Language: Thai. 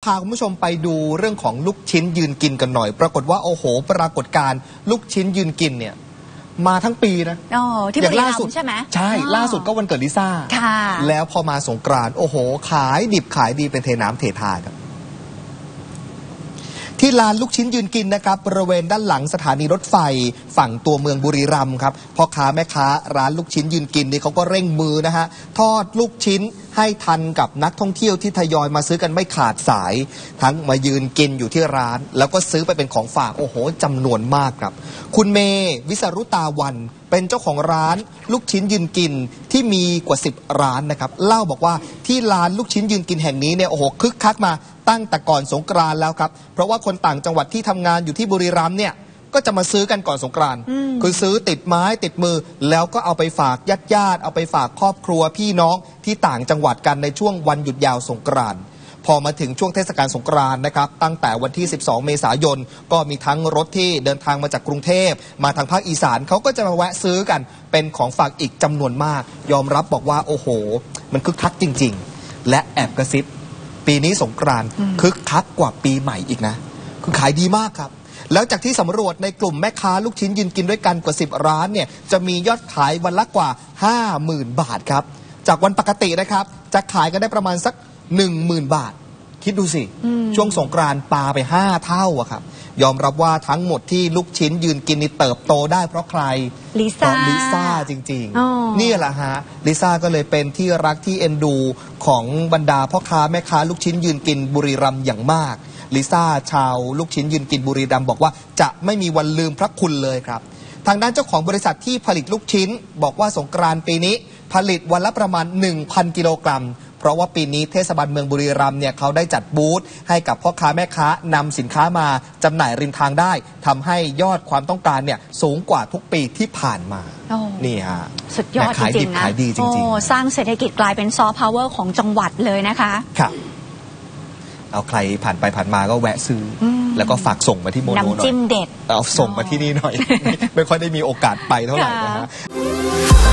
าคุณผู้ชมไปดูเรื่องของลูกชิ้นยืนกินกันหน่อยปรากฏว่าโอ้โหปรากฏการณ์ลูกชิ้นยืนกินเนี่ยมาทั้งปีนะที่บุรีรัมย์ใช่ไหมใช่ล่าสุดก็วันเกิดลิซ่าแล้วพอมาสงกรานต์โอ้โหขายดิบขายดีเป็นเทน้ำเททาครับที่ลานลูกชิ้นยืนกินนะครับบริเวณด้านหลังสถานีรถไฟฝั่งตัวเมืองบุรีรัมย์ครับพ่อค้าแม่ค้าร้านลูกชิ้นยืนกินนี่เขาก็เร่งมือนะฮะทอดลูกชิ้นให้ทันกับนักท่องเที่ยวที่ทยอยมาซื้อกันไม่ขาดสายทั้งมายืนกินอยู่ที่ร้านแล้วก็ซื้อไปเป็นของฝากโอ้โหจำนวนมากครับคุณเมย์วิสรุตาวันเป็นเจ้าของร้านลูกชิ้นยืนกินที่มีกว่า10ร้านนะครับเล่าบอกว่าที่ร้านลูกชิ้นยืนกินแห่งนี้เนี่ยโอ้โหคึกคักมาตั้งแต่ก่อนสงกรานต์แล้วครับเพราะว่าคนต่างจังหวัดที่ทำงานอยู่ที่บุรีรัมย์เนี่ยก็จะมาซื้อกันก่อนสงกรานต์คือซื้อติดไม้ติดมือแล้วก็เอาไปฝากญาติเอาไปฝากครอบครัวพี่น้องที่ต่างจังหวัดกันในช่วงวันหยุดยาวสงกรานต์พอมาถึงช่วงเทศกาลสงกรานต์นะครับตั้งแต่วันที่12เมษายนก็มีทั้งรถที่เดินทางมาจากกรุงเทพมาทางภาคอีสานเขาก็จะมาแวะซื้อกันเป็นของฝากอีกจำนวนมากยอมรับบอกว่าโอ้โหมันคึกคักจริงๆและแอบกระซิบปีนี้สงกรานต์คึกคักกว่าปีใหม่อีกนะคือขายดีมากครับแล้วจากที่สำรวจในกลุ่มแม่ค้าลูกชิ้นยืนกินด้วยกันกว่า10ร้านเนี่ยจะมียอดขายวันละกว่า 50,000 บาทครับจากวันปกตินะครับจะขายกันได้ประมาณสัก 10,000 บาทคิดดูสิช่วงสงกรานต์ปาไป5เท่าอะครับยอมรับว่าทั้งหมดที่ลูกชิ้นยืนกินนี่เติบโตได้เพราะใครลิซ่าจริงๆนี่แหละฮะลิซ่าก็เลยเป็นที่รักที่เอ็นดูของบรรดาพ่อค้าแม่ค้าลูกชิ้นยืนกินบุรีรัมย์อย่างมากลิซ่าชาวลูกชิ้นยืนกินบุรีรัมย์บอกว่าจะไม่มีวันลืมพระคุณเลยครับทางด้านเจ้าของบริษัทที่ผลิตลูกชิ้นบอกว่าสงกรานต์ปีนี้ผลิตวันละประมาณ 1,000 กิโลกรัมเพราะว่าปีนี้เทศบาลเมืองบุรีรัมย์เนี่ยเขาได้จัดบูธให้กับพ่อค้าแม่ค้านำสินค้ามาจำหน่ายริมทางได้ทำให้ยอดความต้องการเนี่ยสูงกว่าทุกปีที่ผ่านมานี่ฮะสุดยอดจริงๆนะสร้างเศรษฐกิจกลายเป็นซอฟต์พาวเวอร์ของจังหวัดเลยนะคะครับเอาใครผ่านไปผ่านมาก็แวะซื้อแล้วก็ฝากส่งมาที่โมโนหน่อยน้ำจิ้มเด็ดเอาส่งมาที่นี่หน่อย ไม่ค่อยได้มีโอกาสไปเท่าไหร่นะฮะ